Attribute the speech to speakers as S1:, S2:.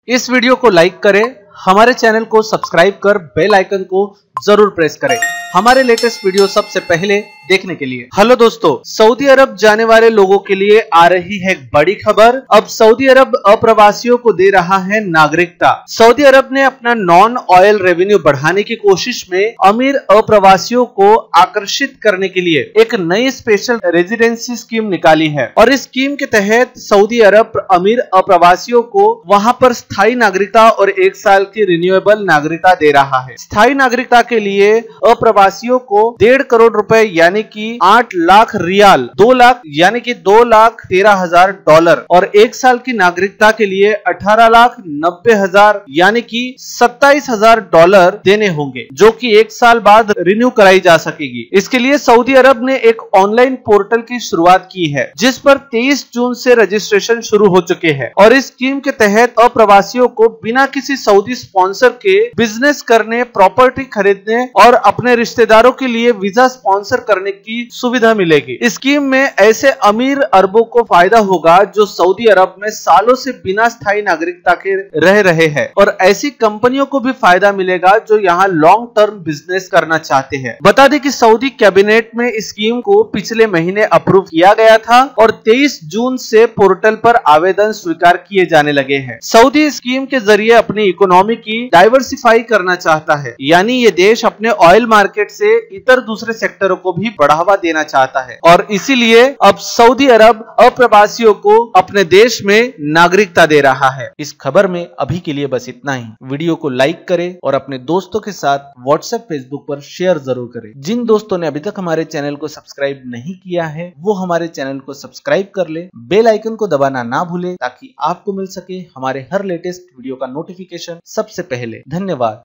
S1: इस वीडियो को लाइक करें, हमारे चैनल को सब्सक्राइब कर बेल आइकन को जरूर प्रेस करें हमारे लेटेस्ट वीडियो सबसे पहले देखने के लिए। हेलो दोस्तों, सऊदी अरब जाने वाले लोगों के लिए आ रही है एक बड़ी खबर। अब सऊदी अरब अप्रवासियों को दे रहा है नागरिकता। सऊदी अरब ने अपना नॉन ऑयल रेवेन्यू बढ़ाने की कोशिश में अमीर अप्रवासियों को आकर्षित करने के लिए एक नई स्पेशल रेजिडेंसी स्कीम निकाली है और इस स्कीम के तहत सऊदी अरब अमीर अप्रवासियों को वहां पर स्थायी नागरिकता और 1 साल की रिन्यूएबल नागरिकता दे रहा है। स्थायी नागरिकता के लिए अप्रवासियों को 1.5 करोड़ रुपए यानी कि 8 लाख रियाल, 2 लाख यानी कि $2,13,000 और 1 साल की नागरिकता के लिए 18,90,000 यानी कि $27,000 देने होंगे, जो कि 1 साल बाद रिन्यू कराई जा सकेगी। इसके लिए सऊदी अरब ने एक ऑनलाइन पोर्टल की शुरुआत की है जिस पर 23 जून से रजिस्ट्रेशन शुरू हो चुके हैं और इस स्कीम के तहत अप्रवासियों को बिना किसी सऊदी स्पॉन्सर के बिजनेस करने, प्रॉपर्टी खरीदने और अपने रिश्तेदारों के लिए वीजा स्पॉन्सर करने की सुविधा मिलेगी। इस स्कीम में ऐसे अमीर अरबों को फायदा होगा जो सऊदी अरब में सालों से बिना स्थायी नागरिकता के रह रहे हैं और ऐसी कंपनियों को भी फायदा मिलेगा जो यहाँ लॉन्ग टर्म बिजनेस करना चाहते हैं। बता दें कि सऊदी कैबिनेट में इस स्कीम को पिछले महीने अप्रूव किया गया था और 23 जून से पोर्टल पर आवेदन स्वीकार किए जाने लगे हैं। सऊदी स्कीम के जरिए अपनी इकोनॉमी की डाइवर्सिफाई करना चाहता है, यानी ये देश अपने ऑयल मार्केट से इतर दूसरे सेक्टरों को भी बढ़ावा देना चाहता है और इसीलिए अब सऊदी अरब अप्रवासियों को अपने देश में नागरिकता दे रहा है। इस खबर में अभी के लिए बस इतना ही। वीडियो को लाइक करें और अपने दोस्तों के साथ व्हाट्सएप, फेसबुक पर शेयर जरूर करें। जिन दोस्तों ने अभी तक हमारे चैनल को सब्सक्राइब नहीं किया है वो हमारे चैनल को सब्सक्राइब कर ले, बेल आइकन को दबाना ना भूले ताकि आपको मिल सके हमारे हर लेटेस्ट वीडियो का नोटिफिकेशन सबसे पहले। धन्यवाद।